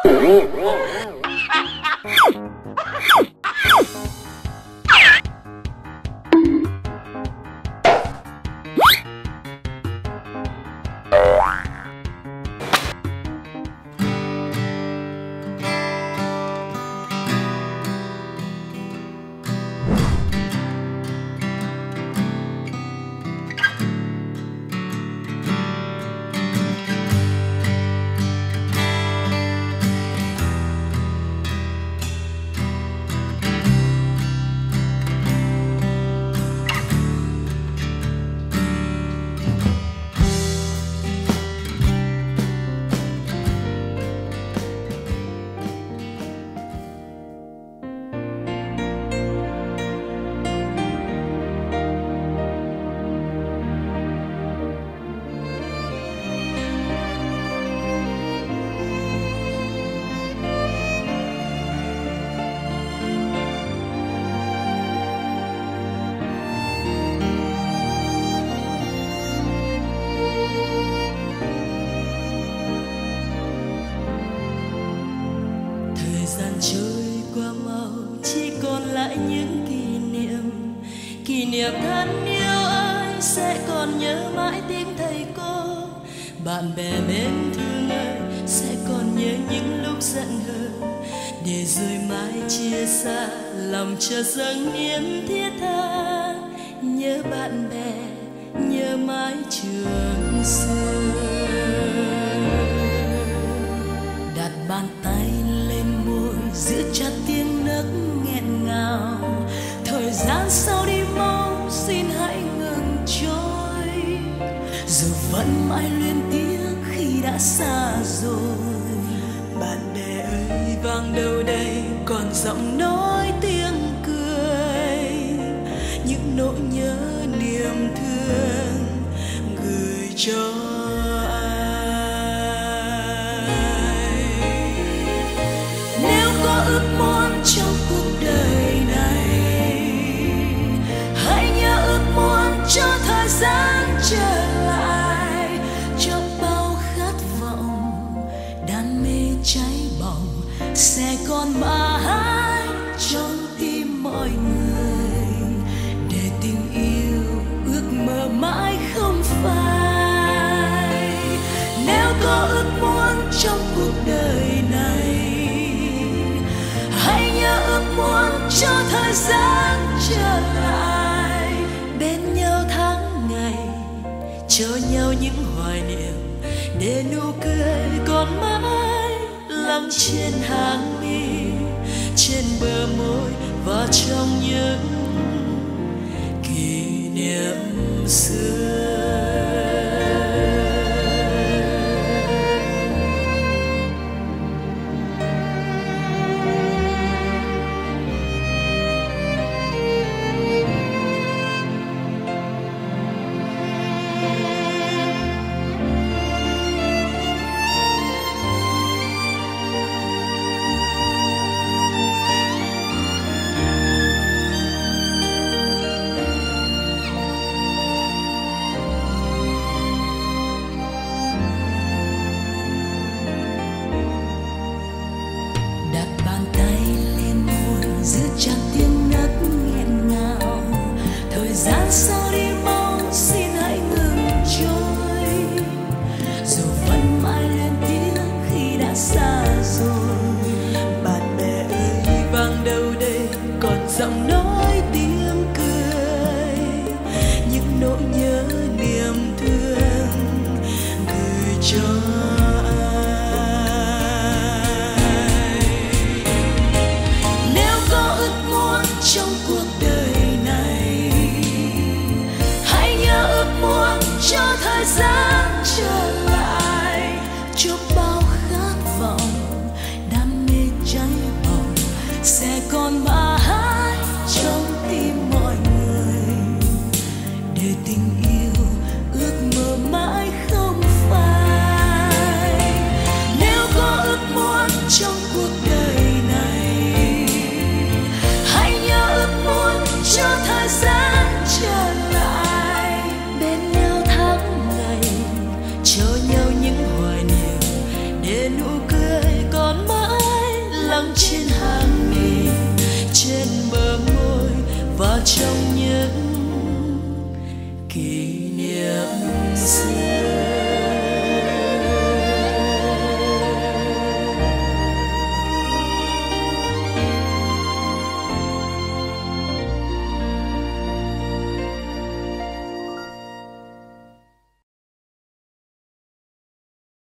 Trôi qua mau chỉ còn lại những kỷ niệm thân yêu ơi, sẽ còn nhớ mãi tiếng thầy cô, bạn bè mến thương ơi, sẽ còn nhớ những lúc giận hờn, để rồi mãi chia xa lòng chờ dâng niềm thiết tha. Nhớ bạn bè, nhớ mãi trường xưa. Đặt bàn tay lên môi, giữ chặt tiếng nấc nghẹn ngào. Thời gian sau đi mau, xin hãy ngừng trôi. Dù vẫn mãi luyến tiếc khi đã xa rồi. Bạn bè ơi, vang đâu đây còn giọng nói tiếng cười, những nỗi nhớ niềm thương gửi cho ước muốn trong cuộc đời này. Hãy nhớ ước muốn cho thời gian trở lại, cho bao khát vọng đam mê cháy bỏng sẽ còn mãi trong tim mọi người, để tình yêu ước mơ mãi không phai. Nếu có ước muốn trong cuộc đời này, hãy nhớ ước muốn cho thời gian trở lại, bên nhau tháng ngày, cho nhau những hoài niệm, để nụ cười còn mãi lắng trên hàng mi, trên bờ môi và trong những kỷ niệm xưa. Sao đi mau, xin hãy ngừng trôi. Dù vẫn mãi luyến tiếc khi đã xa rồi. Bạn bè ơi, vang đâu đây còn giọng nói tiếng cười, những nỗi nhớ niềm thương gửi cho ai. Nếu có ước muốn trong cuộc đời cho thời gian trở lại, cho bao khát vọng đam mê cháy bỏng sẽ còn mãi trong tim mọi người, để tình yêu ước mơ mãi không phai. Nếu có ước muốn trong cuộc đời này, hãy nhớ ước muốn cho thời gian trở lại, bên nhau tháng ngày, cho nhau những hoài niệm, để nụ cười còn mãi lắng trên hàng mi, trên bờ môi và trong